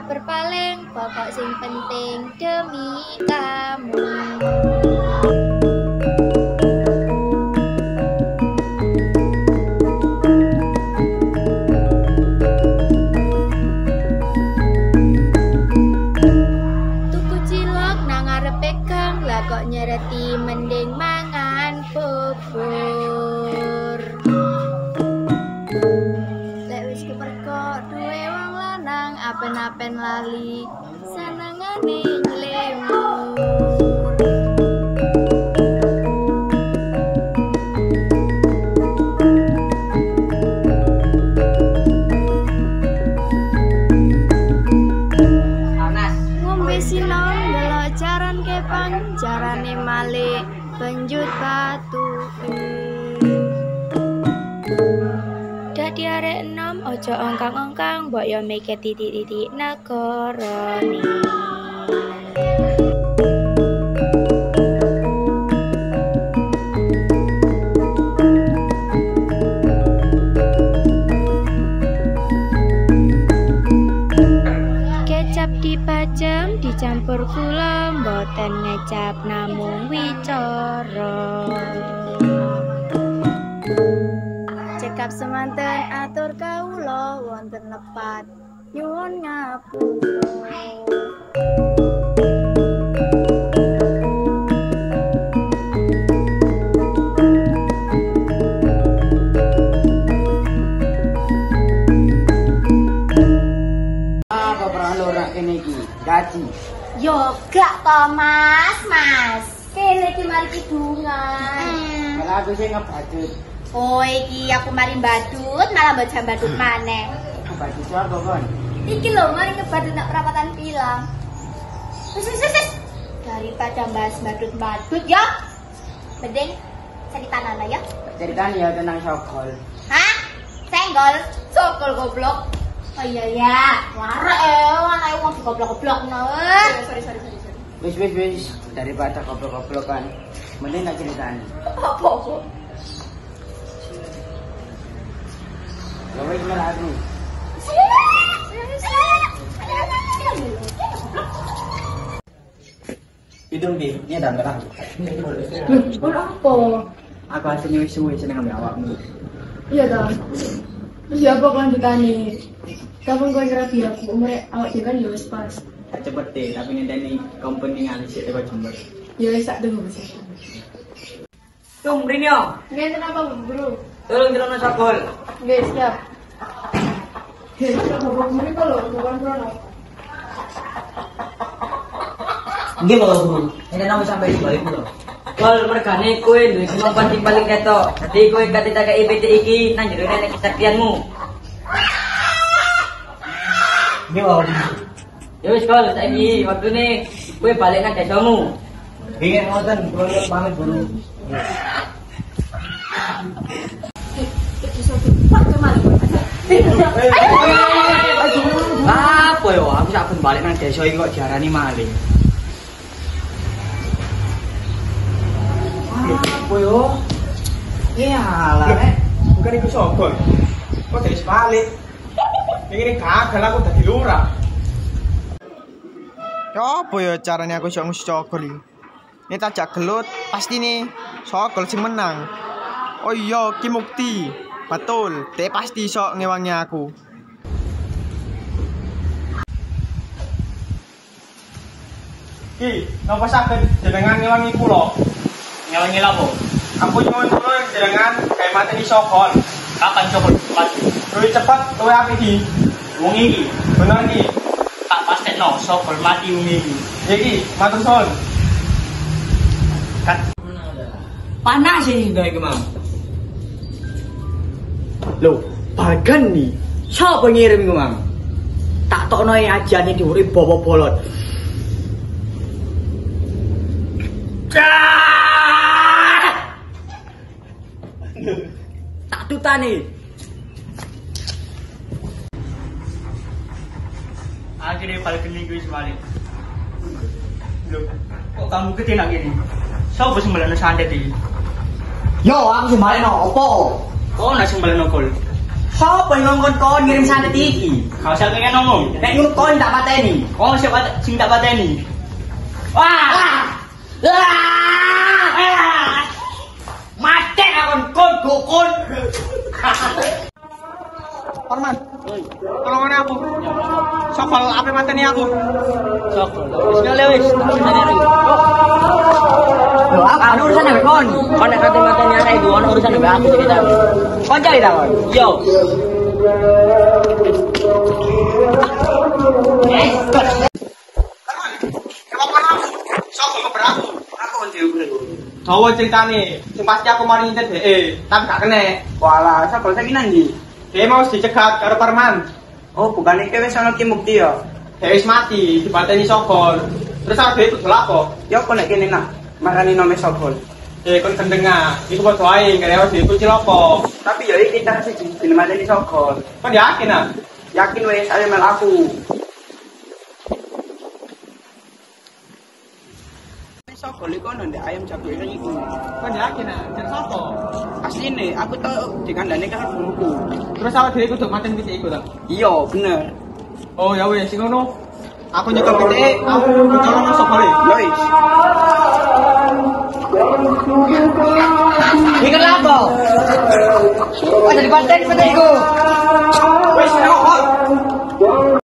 berpaling, pokok sing penting demi kamu. Tuku cilok nang arepe gang, lah kok nyereti mending mangan bubur. Lek wis kepergok duwe wong lanang, apen-apen lali senengane nyelemur. Ngombe sinom delok jaran kepang, jarane malik penjut batu. Dadi arek enom ojo ongkang-ongkang, mbok yo mikir titik-titik negarane. Kecap dipajam dicampur gula, mboten ngecap namung wicara. Cekap semanten atur kawula wonten lepat nyuwun ngapura. Apa perang ora kene iki? Gaji. Yo gak to Mas. Kene iki mari kidungan. Kalau aku sing ngebadut. Oh iki aku mari badut malah mbok jam badut maneh. Ngebadut sapa kon? Iki lho mari ngebadut nak perapatan pilang. Wis. Daripada bahas badut ya. Mending ceritana ya. Ceritanya ya tentang sokol. Hah? Senggol, sokol goblok. Oh iya ya, warek anake wong digoblok-goblokno. Sorry. Wis. Daripada goblok-goblokan, mending tak ceritani. Apa? Ya wis melaku. Itu ini dan merah. Apa? Aku aslinya wis suwe seneng ambek awakmu. Iya dah. Terus ya apa kelanjutannya? Kapan kau kira dia umurnya awak dia kan ya wis pas. Tak cepet deh, tapi ngenteni company ngalih sik teko Jember. Ya wis sak dengo wis. Tum Rinyo, Ngenten apa bro? tolong jerono sokol. Nggih, siap. Hei, bapak mriko lho, bukan krono. Nggih Bapak Guru. Ini nama sampai di balik lho. Kol mergane kowe duwe kemampuan sing paling ketok. Dadi kowe kate tak IPT iki nang jero nek kesaktianmu. Nggih Bapak Guru. Ya wis kol saiki waktune kowe balik nang desamu. Nggih ngoten, kula pamit Guru. Apa yo aku saben balik nang desa iki kok diarani maling. Apa yo? Ya alah nek bukan iku sokol. Kok dari balik. Ini gagal aku dadi lurah. Ya apa ya caranya aku sok ngisi cokol iki? Ini tajak gelut, pasti nih sokol sing menang. Oh iya, ki mukti. Betul, dia pasti sok ngewangi aku. Ki, napa saged jenengan ngewangi kula? Ngewangi lapo? Aku nyuwun kula jenengan gawe mateni sokol. Kapan cokol pasti? Luwih cepet, luwih apik iki. Wong iki Bener iki. tak pastekno sokol mati wong iki. Iki, matur suwun. Kat panas ini gawe kemang. Loh, bagan nih. Siapa ngirim kemang? Tak tokno ajane diurip bawa bolot. Tak tutane. Akhirnya balik ke minggu balik. Loh, kok kamu gede nak gini? Siapa sembalano santet iki? Yo, aku sembalano opo? Kok nak sembalano kol? Sopo yang ngomong kon ngirim santet iki? Kau siapa yang ngomong? Nek ngono kon tak pateni. Kau siapa sing tak pateni? Wah! Mati akon kon gokon. Parman. Tolongan aku. Sokol apa mateni aku? Sokol. Wis ngale wis. Lho, apa urusan nek kon? Kon nek kate mateni arek iku ono urusan nek aku cerita. Kon cari ta kon? Yo. Sokol beraku. Aku kon dhewe. Dawa ceritane, sing pasti aku mari ngintet tapi gak kena. Walah, sokol saiki nang ndi? Dia mau dicegat karo Parman. Oh, bukan iki wis ana Ki Mukti ya. Dia wis mati, dipateni Sokol. Terus aku itu apa? Ya kok nek kene nak marani nome Sokol. Kon kendengah, iku padha ae karena wis itu ciloko. Tapi ya iki kita siji dinemateni Sokol. Kon yakin ah? Yakin wis ayo mel aku. Sokol iku ono ndek ayam jago iku. Kon yakin ah? Jan sapa? Asline aku tau dikandani karo guruku. Terus awak dhewe kudu maten pitik iku ta? Iya, bener. Oh ya wis sing ngono. Aku nyekel pitik, aku colong Sokol. Ya wis. Iki kenapa? Oh, jadi paten iku.